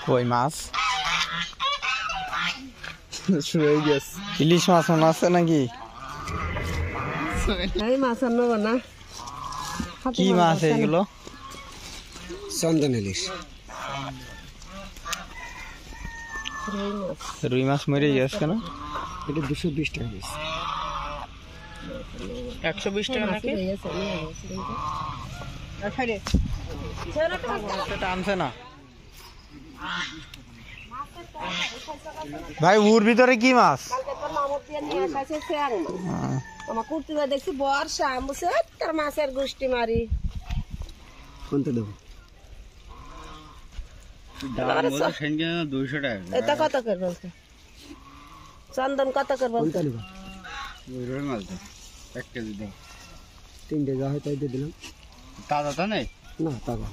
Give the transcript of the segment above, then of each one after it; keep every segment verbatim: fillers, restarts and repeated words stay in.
ওই মাছ শুরু হয়ে গেছে। ইলিশ মাছ মনে আছে নাকি? মাছ নেব না। কি মাছ এগুলো? চন্দন ইলিশ। রুই মাছ মরে গেছে কেন? এটা দুশো বিশ টাকা পিস। একশো বিশ টাকা নাকি? টানছে না ভাই। ওর ভিতরে কি মাছ? আমার কুর্তি দেখছি বর্ষা আমছে তার মাছের গোষ্ঠী মারি। কোনটা দেবো? দুইশো টাকা। এটা কত করে বলছে? চন্দন কত করে বলছে? এক কেজি দাও। তিনটে যা হয় তাই দিয়ে দিলাম। তাজা তা নেই না, তাজা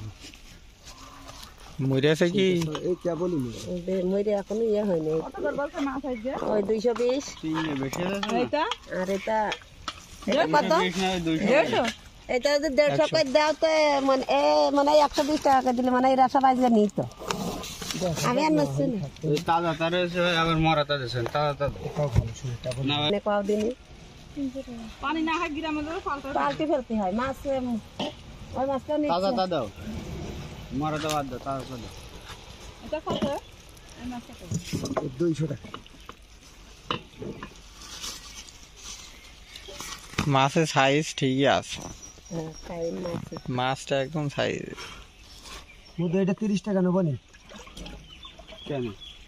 মরে আছে কি? এই কে বলি মরে এখনো ইয়ে হয়নি। ওই দুইশো বিশ আর এটা কত? এটা যদি দেড়শো করে দাও তো মানে এ মানে একশো বিশ টাকা দিলে মানে এরা সবাই যে নিত। আমি আর নিচ্ছি না। তাজা তার আবার মরা তাজা তাজা তাজা পাও দিনই পানি না হয় গ্রামে পাল্টি ফেলতে হয় মাছ। ওই মাছটা নিচ্ছে তাজা তাজা দাও, মরা দাও আর দাও, তাজা তাজা। এটা কত? দুইশো টাকা। মাছের সাইজ ঠিকই আছে। হ্যাঁ তাই মাছ মাছটা একদম সাইজ। মুদে এটা তিরিশ টাকা নেবো নি কেন?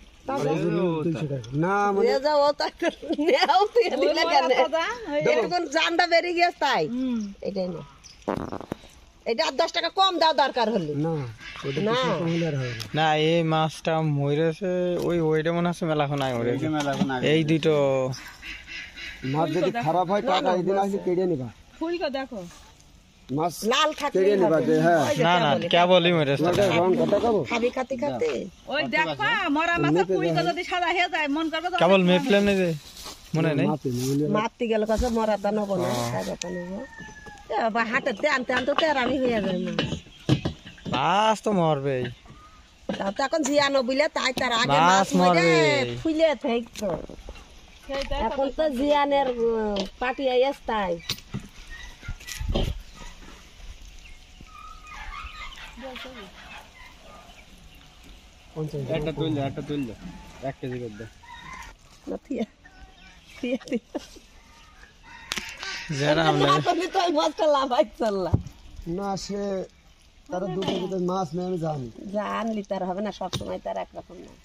না মানে যাও তা নেও তুই দিলে কেন? এরকম জানটা বেরিয়ে গেছে তাই এটাই না। এটা আর দশ টাকা কম দাও দরকার হলে। না না না এই মাছটা মরেছে। ওই ওইটা মনে হচ্ছে মেলাখন আগে মরেছে। এই দুটো মাছ যদি খারাপ হয় টাকা এদিন আসলে কেড়ে নিবা। ফুলকে দেখো মাছ লাল থাকলে কেড়ে নিবা যে হ্যাঁ। না না কেবলই মরেছে। রং কথা কব খাবি খাতে খাতে ওই দেখবা মরা মাছ ফুলকে যদি সাদা হয়ে যায় মন করবে তো কেবল মেপলাম না যে মনে নেই। মারতে গেল কাছে মরাটা নেবো না সাদাটা নেবো। বা হাটেতে আনতে আনতে তেরামি হয়ে যায় না। মাছ তো মরবেই। তাও তো এখন জিয়ানো বুঝলে তাই তার আগে মাছ মাছ মরে মরবে। ফুলে থাকতো। এখন তো জিয়ানের পাটি আইস তাই একটা তুললে একটা তুললে এক কেজি করে দাও। না থিয়া থিয়া যারা আমরা তুমি তো ওই মাছটা লাভাই চললা না সে তারা দুটো দুটো মাছ নেই আমি জানি। যা আনলি তার হবে না সবসময় তার একরকম না।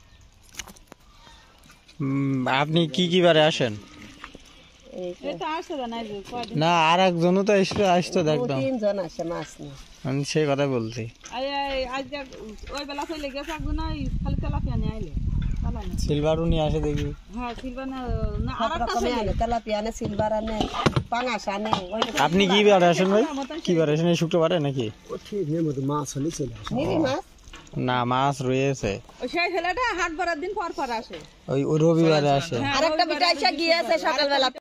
উম, আপনি কি কি বারে আসেন? এই যে এটা আসে না এই যে কয়দিন না আর একজনও তো এসে আসতো দেখতাম। তিনজন আসে মাছ নিয়ে। আমি সেই কথা বলছি। আই আই আজ যে ওই বেলা চলে গেছে একজন না খালি তেলাপিয়া নিয়ে আইলে তালা না। সিলভারও নিয়ে আসে দেখি। হ্যাঁ সিলভার না না সব আরেকটা রকমই আনে তেলাপিয়া আনে সিলভার আনে পাঙাশ আনে। ওই আপনি কি বারে আসেন ভাই? কি বারে আসেন? এই শুক্রবারে নাকি? ও ঠিক নেই মতো মাছ হলে চলে আসে। নিবি মাছ না মাছ রয়েছে। ওই সেই ছেলেটা হাট ভরার দিন পর পর আসে। ওই ওই রবিবারে আসে। আরেকটা বিটা এসে গিয়েছে সকালবেলা।